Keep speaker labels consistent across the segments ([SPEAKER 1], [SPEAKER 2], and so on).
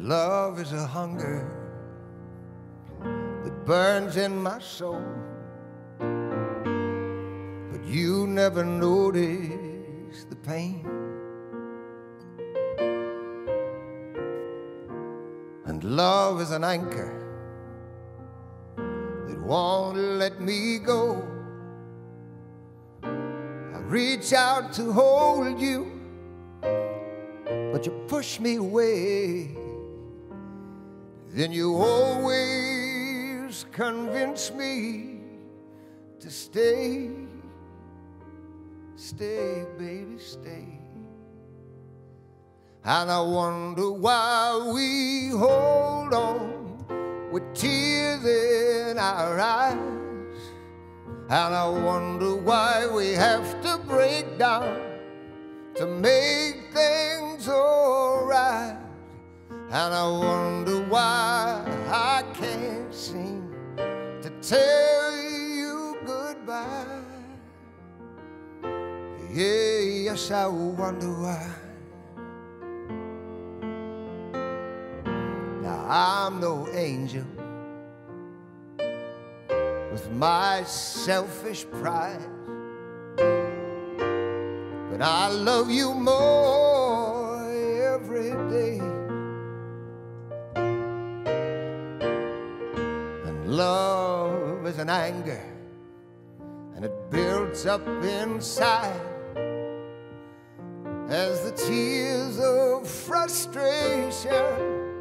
[SPEAKER 1] Love is a hunger that burns in my soul, but you never notice the pain. And love is an anchor that won't let me go. I reach out to hold you, but you push me away. Then you always convince me to stay. Stay, baby, stay. And I wonder why we hold on with tears in our eyes. And I wonder why we have to break down to make things all right. And I wonder why I can't seem to tell you goodbye. Yeah, yes, I wonder why. Now, I'm no angel with my selfish pride, but I love you more every day. Love is an anger, and it builds up inside as the tears of frustration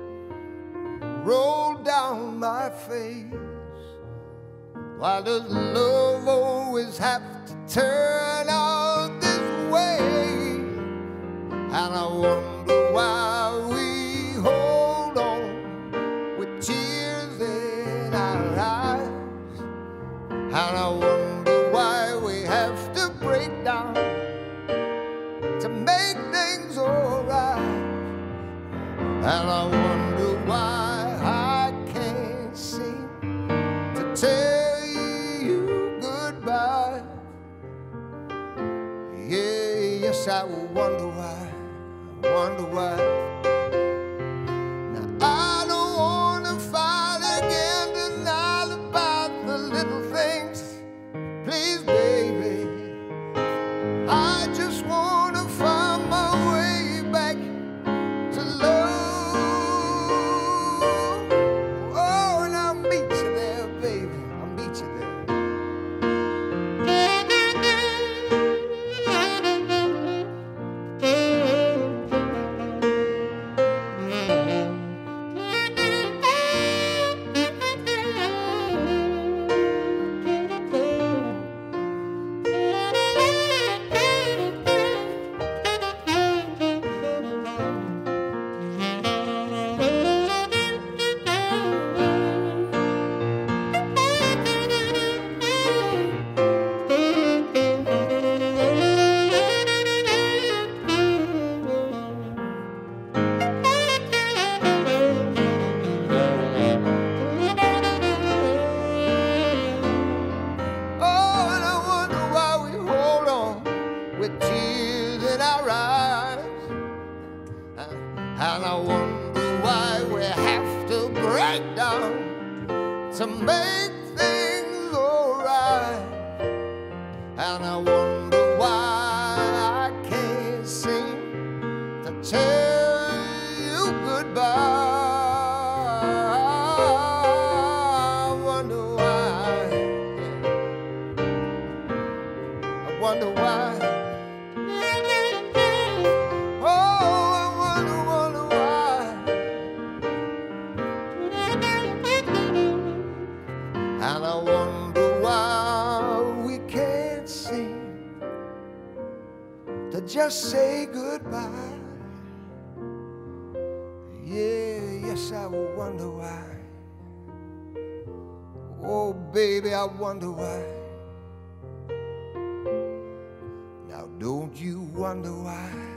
[SPEAKER 1] roll down my face. Why does love always have to turn out this way? And I wonder why we hold on with tears in our eyes. And I wonder why we have to break down to make things all right. And I wonder why I can't seem to tell you goodbye. Yeah, yes, I wonder why. I wonder why. Now I don't want to fight again tonight about the little things. Please, baby, I just want to find my way back to love. Oh, and I'll meet you there, baby. I'll meet you there. With tears in our eyes, and I wonder why we have to break down to make things all right. And I wonder why I can't seem to tell you goodbye. I wonder why. I wonder why. And I wonder why we can't seem to just say goodbye. Yeah, yes, I wonder why. Oh, baby, I wonder why. Now, don't you wonder why?